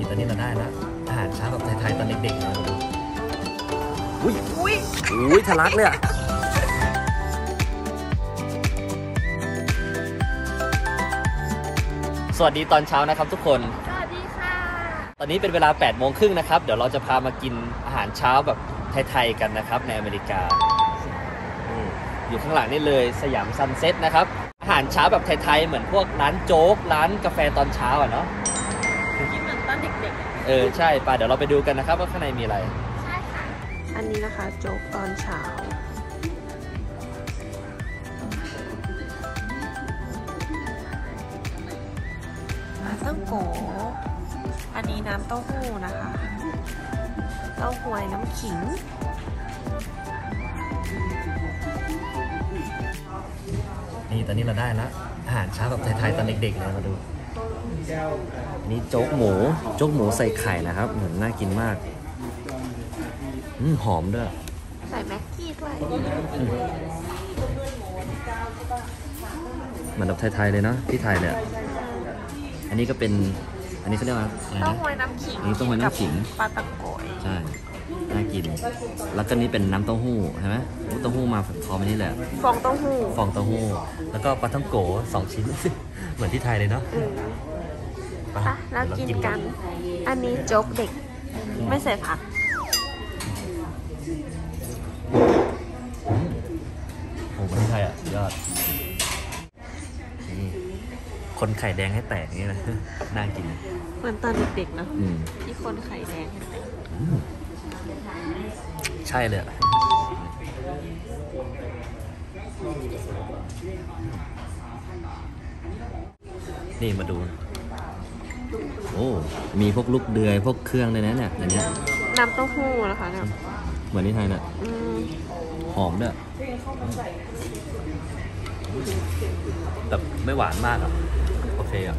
ตอนนี้เราได้แล้วอาหารเช้าแบบไทยๆตอนเด็กๆเราดูอุ้ยทะลักเลยอะสวัสดีตอนเช้านะครับทุกคนสวัสดีค่ะตอนนี้เป็นเวลา 8:30 นะครับเดี๋ยวเราจะพามากินอาหารเช้าแบบไทยๆกันนะครับในอเมริกาอยู่ข้างหลังนี่เลยสยามซันเซ็ตนะครับอาหารเช้าแบบไทยๆเหมือนพวกร้านโจ๊กร้านกาแฟตอนเช้าอ่ะเนาะกินเหมือนตอนเด็กๆใช่ป่ะเดี๋ยวเราไปดูกันนะครับว่าข้างในมีอะไรใช่ค่ะอันนี้นะคะโจ๊กตอนเช้าต้มโกอันนี้น้ำเต้าหู้นะคะเต้าหวยน้ำขิงนี่ตอนนี้เราได้แล้วอาหารเช้าแบบไทยๆตอนเด็กๆเลยมาดูนี่โจ๊กหมูใส่ไข่นะครับเหมือนน่ากินมากหอมด้วยใส่แม็กกี้ด้วยเหมือนแบบไทยๆเลยเนาะที่ไทยเนี่ยอันนี้ก็เป็นอันนี้เขาเรียกว่าอะไรนะเต้าหวยน้ำขิงนี่เต้าหวยน้ำขิงปลาตะโกยใช่น่ากินแล้วก็นี้เป็นน้ำเต้าหู้ใช่ไหมเต้าหู้มาพร้อมอันนี้แหละฟองเต้าหู้แล้วก็ปลาท่องโก2 ชิ้นเหมือนที่ไทยเลยเนาะไปแล้วกินกันอันนี้โจ๊กเด็กไม่ใส่ผักโอ้เหมือนที่ไทยอ่ะยอดนี่คนไข่แดงให้แตกนี่นะน่ากินเหมือนตอนเด็กๆเนาะที่คนไข่แดงให้แตกใช่เลยนี่มาดูโอ้มีพวกลูกเดือยพวกเครื่องเลยนะเนี่ยอันนี้น้ำเต้าหู้นะคะเนี่ยเหมือนที่ไทยน่ะหอมด้วยแบบไม่หวานมากอ่ะโอเคอ่ะ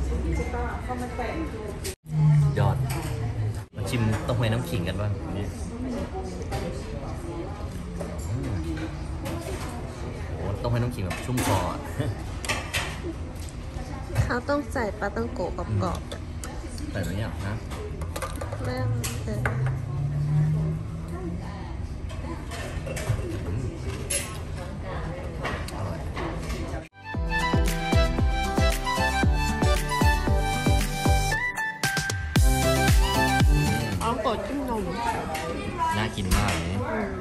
ยอดมาชิมเต้าหวยน้ำขิงกันบ้างนี่โอ้เต้าหวยน้ำขิงแบบชุ่มคอเขาต้องใส่ปลาตั้งโกะกรอบใส่ไหมเนี่ยนะแม่เอาโกะจิ้มนมน่ากินมากเลย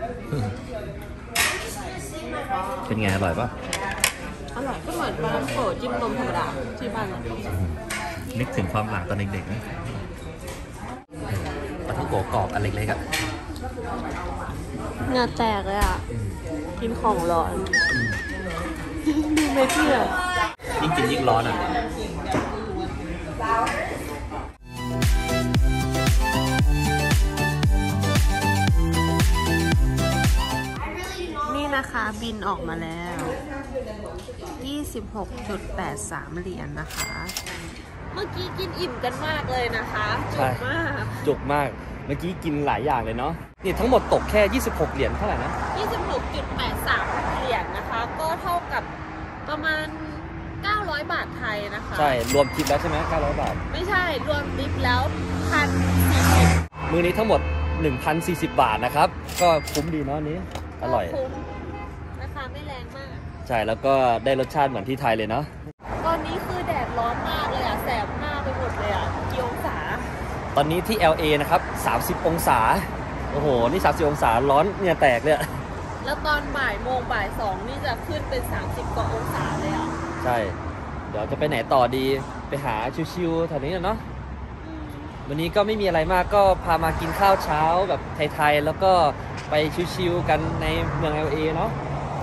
เป็นไงอร่อยปะอร่อยก็เหมือนปลาโกะจิ้มนมธรรมดาที่บ้านเรานึกถึงความหลังตอนเด็กๆนะปลาท่องโกะกรอบอันเล็กๆอ่ะเหงื่อแตกเลยอ่ะกินของร้อนดูไม่เที่ยวยิ่งกินยิ่งร้อนอ่ะนี่นะคะบินออกมาแล้ว 26.83 เหรียญนะคะ เมื่อกี้กินอิ่มกันมากเลยนะคะจุกมากเมื่อกี้กินหลายอย่างเลยเนาะนี่ทั้งหมดตกแค่26 เหรียญเท่าไหร่นะ 26.83 เหรียญนะคะก็เท่ากับประมาณ900 บาทไทยนะคะใช่รวมทิปแล้วใช่ไหม900 บาทไม่ใช่รวมทิปแล้ว1,040 มื้อนี้ทั้งหมด 1,040 บาทนะครับก็คุ้มดีเนาะนี้อร่อยราคาไม่แรงมากใช่แล้วก็ได้รสชาติเหมือนที่ไทยเลยเนาะตอนนี้คือแดดร้อนมากเลยอ่ะแสบหน้าไปหมดเลยอ่ะกี่องศาตอนนี้ที่ LA นะครับ30 องศาโอ้โหนี่30 องศาร้อนเนี่ยแตกเลยแล้วตอนบ่ายโมงบ่าย2นี่จะขึ้นเป็น30 กว่าองศาเลยอ่ะใช่เดี๋ยวจะไปไหนต่อดีไปหาชิวๆแถวนี้เนาะวันนี้ก็ไม่มีอะไรมากก็พามากินข้าวเช้าแบบไทยๆแล้วก็ไปชิวๆกันในเมือง LA เนาะ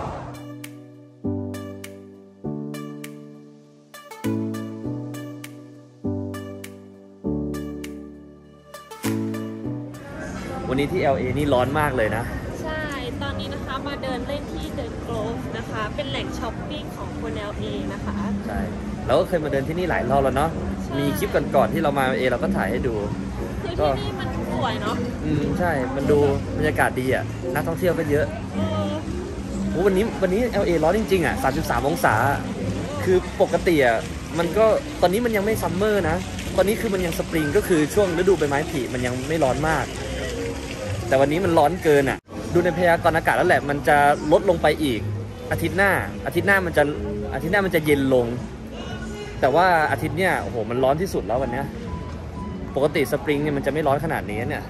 วันนี้ที่ LA นี่ร้อนมากเลยนะใช่ตอนนี้นะคะมาเดินเล่นที่ The Grove นะคะเป็นแหล่งช้อปปิ้งของคน LA นะคะใช่เราก็เคยมาเดินที่นี่หลายรอบแล้วเนาะมีคลิปก่อนๆที่เรามา LA เราก็ถ่ายให้ดูคือที่นี่มันสวยเนาะใช่มันดูบรรยากาศดีอ่ะนักท่องเที่ยวก็เยอะวันนี้ LA ร้อนจริงๆอ่ะ33 องศาคือปกติอ่ะมันก็ตอนนี้มันยังไม่ซัมเมอร์นะตอนนี้คือมันยังสปริงก็คือช่วงฤดูใบไม้ผลิมันยังไม่ร้อนมาก แต่วันนี้มันร้อนเกินอ่ะดูในพยากรณ์อากาศแล้วแหละมันจะลดลงไปอีกอาทิตย์หน้ามันจะเย็นลง แต่ว่าอาทิตย์เนี้ยโอ้โหมันร้อนที่สุดแล้ววันเนี้ยปกติสปริงเนี่ยมันจะไม่ร้อนขนาดนี้เนี่ย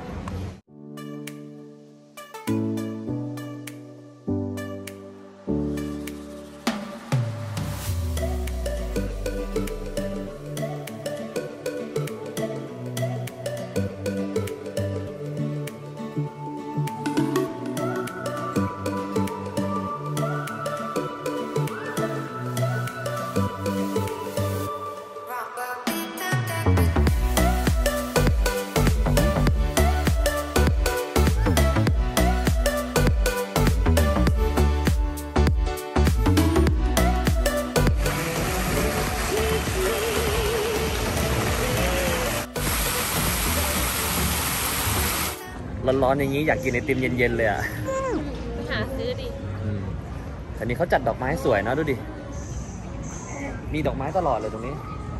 ร้อนๆอย่างนี้อยากกินไอติมเย็นๆเลยอ่ะไปหาซื้อดิอันนี้เขาจัดดอกไม้สวยนะดูดิมีดอกไม้ตลอดเลยตรงนี้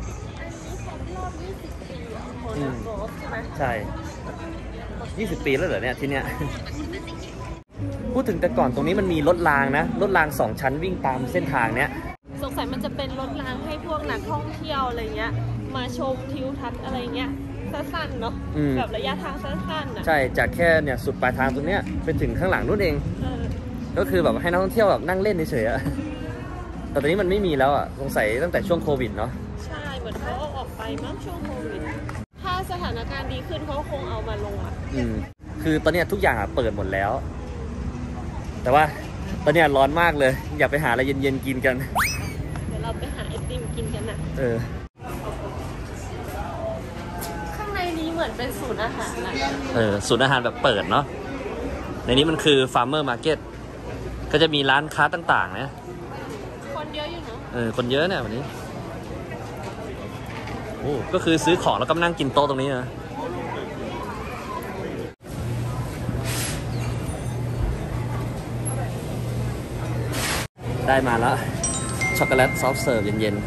อันนี้ครบรอบ20 ปีใช่ไหมใช่20 ปีแล้วเหรอเนี่ยที่เนี้ยพูดถึงแต่ก่อนตรงนี้มันมีรถรางนะรถราง2 ชั้นวิ่งตามเส้นทางเนี้ยสงสัยมันจะเป็นรถรางให้พวกนักท่องเที่ยวอะไรเงี้ยมาชมทิวทัศน์อะไรเงี้ยสั้นๆเนาะแบบระยะทางสั้นๆอ่ะใช่จากแค่เนี่ยสุดปลายทางตรงเนี้ยไปถึงข้างหลังนู่นเองก็คือแบบให้นักท่องเที่ยวแบบนั่งเล่นเฉยๆอะแต่ตอนนี้มันไม่มีแล้วอ่ะสงสัยตั้งแต่ช่วงโควิดเนาะใช่เหมือนเขาเอาออกไปมั้งช่วงโควิดถ้าสถานการณ์ดีขึ้นเขาคงเอามาลงอ่ะคือตอนนี้ทุกอย่างเปิดหมดแล้วแต่ว่าตอนนี้ร้อนมากเลยอยากไปหาอะไรเย็นๆกินกันเดี๋ยวเราไปหาไอติมกินกันนะในนี้เหมือนเป็นศูนย์อาหารศูนย์อาหารแบบเปิดเนาะในนี้มันคือฟาร์มเมอร์มาร์เก็ตก็จะมีร้านค้าต่างๆนะคนเยอะอยู่เนาะคนเยอะเนี่ยวันนี้โอ้ก็คือซื้อของแล้วก็นั่งกินโต๊ะตรงนี้นะได้มาแล้วช็อกโกแลตซอฟต์เสิร์ฟเย็นๆ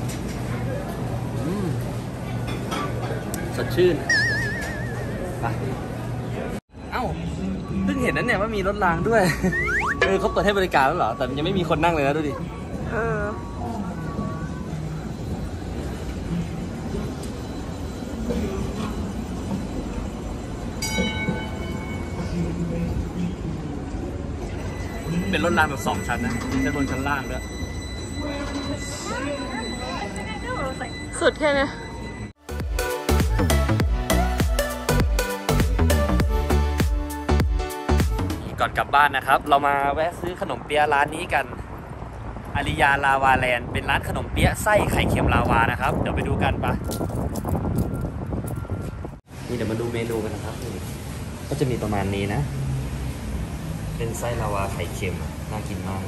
สดชื่นไปเอ้าเพิ่งเห็นนั้นเนี่ยว่ามีรถรางด้วยเขาเปิดให้บริการแล้วเหรอแต่ยังไม่มีคนนั่งเลยนะดูดิเป็นรถรางแบบ2 ชั้นนะชั้นบนชั้นล่างด้วยสุดแค่นี้ก่อนกลับบ้านนะครับเรามาแวะซื้อขนมเปี๊ยะร้านนี้กันอาริยาลาวาแลนด์เป็นร้านขนมเปี๊ยะไส้ไข่เค็มลาวานะครับเดี๋ยวไปดูกันปะนี่เดี๋ยวมาดูเมนูกันนะครับก็จะมีประมาณนี้นะเป็นไส้ลาวาไข่เค็มน่ากินมาก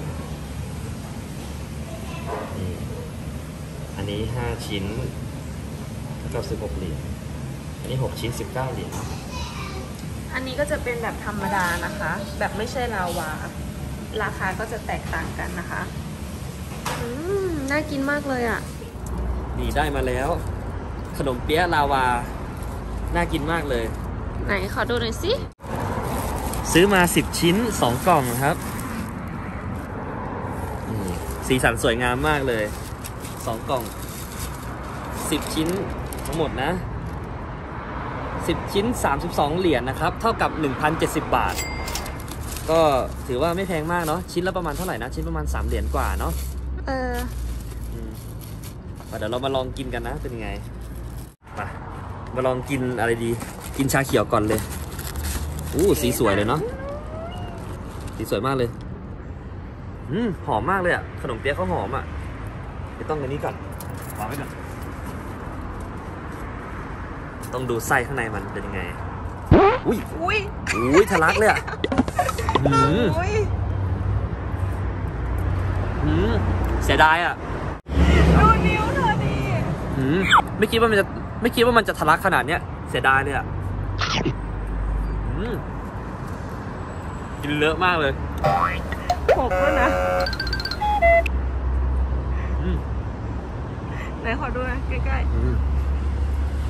นี่อันนี้5 ชิ้น96 เหรียญอันนี้6 ชิ้น19 เหรียญอันนี้ก็จะเป็นแบบธรรมดานะคะแบบไม่ใช่ลาวาราคาก็จะแตกต่างกันนะคะน่ากินมากเลยอ่ะนี่ได้มาแล้วขนมเปี๊ยะลาวาน่ากินมากเลยไหนขอดูหน่อยสิซื้อมา10 ชิ้น2 กล่องครับสีสันสวยงามมากเลย2 กล่อง10 ชิ้นทั้งหมดนะ10 ชิ้น32 เหรียญนะครับเท่ากับ 1,070 บาทก็ถือว่าไม่แพงมากเนาะชิ้นละประมาณเท่าไหร่นะชิ้นประมาณ3 เหรียญกว่าเนาะเดี๋ยวเรามาลองกินกันนะเป็นยังไงมาลองกินอะไรดีกินชาเขียวก่อนเลยสีสวยเลยเนาะสีสวยมากเลยหอมมากเลยอ่ะขนมเปี๊ยะเขาหอมอ่ะไม่ต้องอันนี้ก่อนวางไว้ก่อนต้องดูไส้ข้างในมันเป็นยังไงอุ้ยทะลักเลยอ่ะเสียดายอ่ะดูนิ้วเธอดิไม่คิดว่ามันจะทะลักขนาดเนี้ยเสียดายเลยอ่ะกินเลอะมากเลยหกแล้วนะไหนขอดูนะใกล้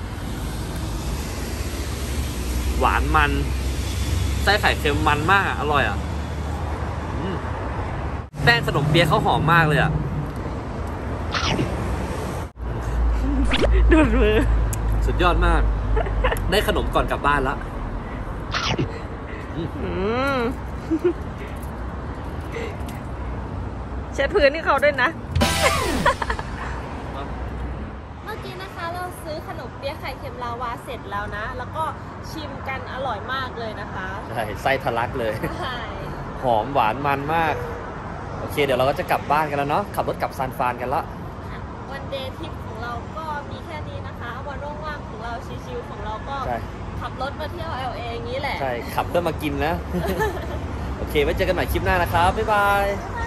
หวานมันไส้ไข่เค็มมันมากอร่อยอ่ะแป้งขนมเปี๊ยะเขาหอมมากเลยอ่ะดูดมือสุดยอดมาก ได้ขนมก่อนกลับบ้านแล้วเช็ดพื้นที่เขาด้วยนะ เมื่อกี้นะคะเราซื้อขนมเปี๊ยะไข่เค็มลาวาเสร็จแล้วนะ แล้วก็ชิมกันอร่อยมากเลยนะคะใช่ไส้ทะลักเลยใช่หอมหวานมันมากโอเคเดี๋ยวเราก็จะกลับบ้านกันแล้วเนาะขับรถกลับซานฟรานกันละวันเดย์ทริปของเราก็มีแค่นี้นะคะวันว่างๆของเราชิลๆของเราก็ใช่ขับรถมาเที่ยว LA อย่างนี้แหละใช่ขับเพื่อมากินนะ โอเคไว้เจอกันใหม่คลิปหน้านะครับบ๊ายบายบ๊ายบ